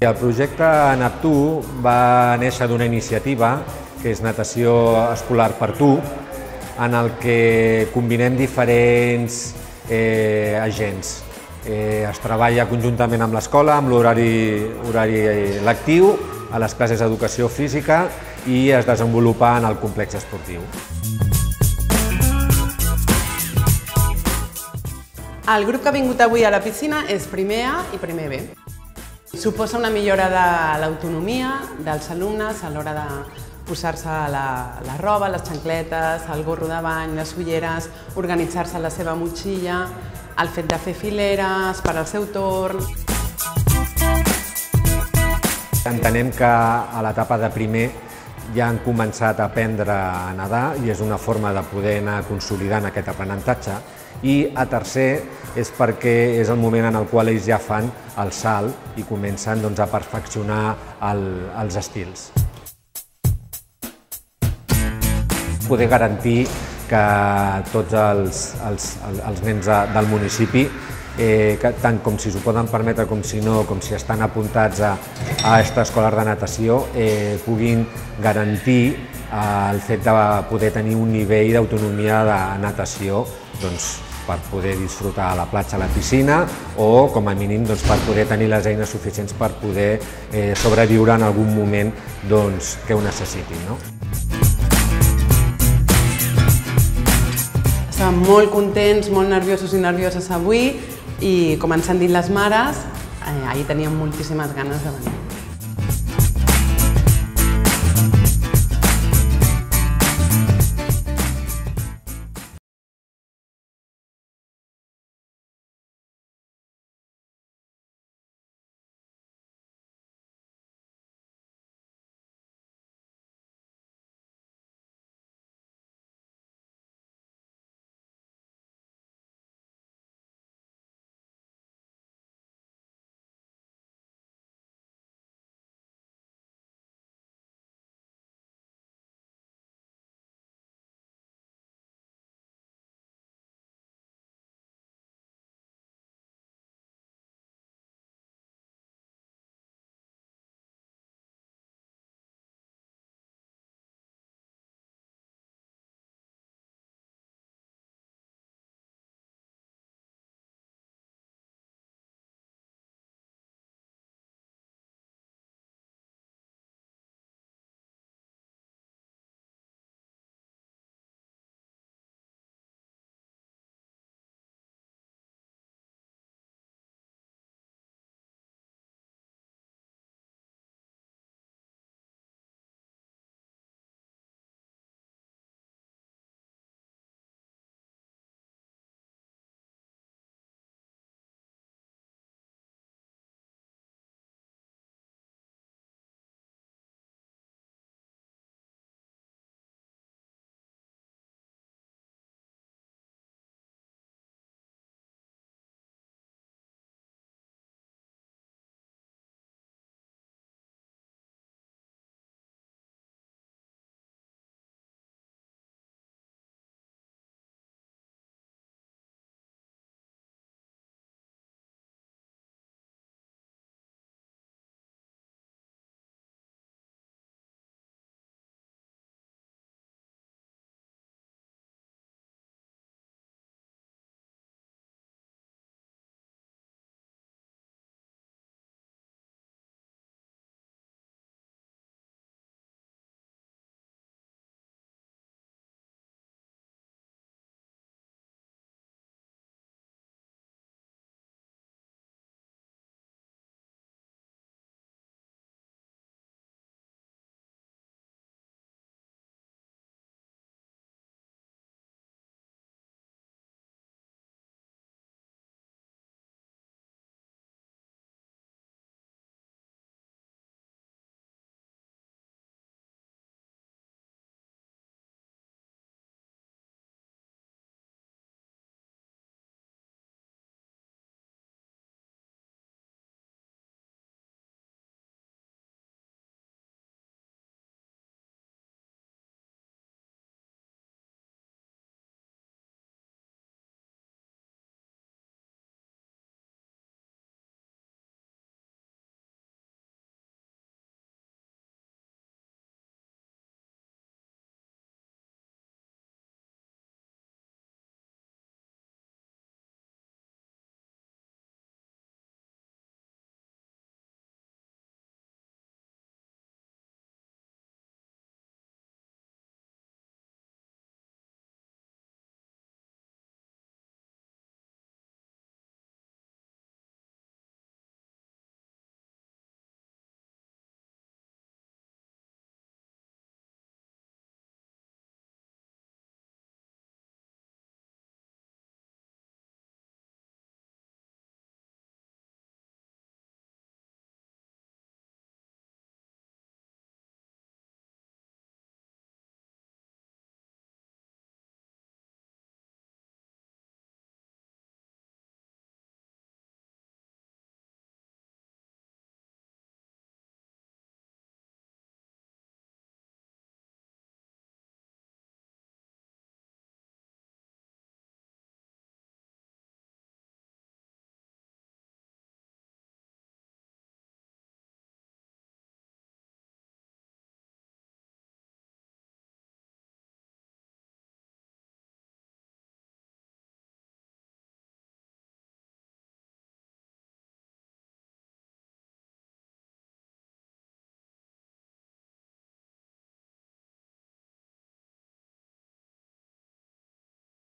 El projecte Neptú va néixer d'una iniciativa que és Natació Escolar per Tu, en el que combinem diferents agents. Es treballa conjuntament amb l'escola, amb l'horari lectiu, a les classes d'educació física i es desenvolupa en el complex esportiu. El grup que ha vingut avui a la piscina és primer A i primer B. Suposa una millora de l'autonomia dels alumnes a l'hora de posar-se la roba, les xancletes, el gorro de bany, les ulleres, organitzar-se la seva motxilla, el fet de fer fileres per al seu torn. Entenem que a l'etapa de primer ja han començat a aprendre a nedar i és una forma de poder anar consolidant aquest aprenentatge. I a tercer és perquè és el moment en el qual ells ja fan el salt i comencen a perfeccionar els estils. Poder garantir que tots els nens del municipi, tant com si s'ho poden permetre com si no, com si estan apuntats a aquesta escola de natació, puguin garantir el fet de poder tenir un nivell d'autonomia de natació per poder disfrutar a la platja, a la piscina, o com a mínim per poder tenir les eines suficients per poder sobreviure en algun moment que ho necessitin. Estàvem molt contents, molt nerviosos i nervioses avui i, com ens han dit les mares, ahir teníem moltíssimes ganes de venir.